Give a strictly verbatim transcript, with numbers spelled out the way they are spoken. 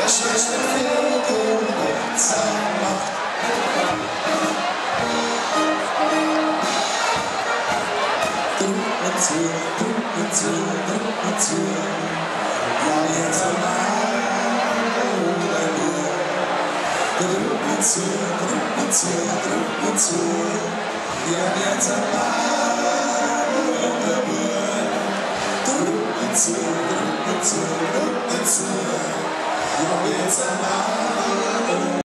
schlechte Vögel Zeit macht. Drück mir zu, drück mir zu, drück mir zu. Ja, jetzt einmal oder nur. Drück mir zu, drück mir zu, drück mir zu. Ja, jetzt einmal oder nur. Drück mir zu, drück mir zu, drück mir zu. Ja, jetzt einmal.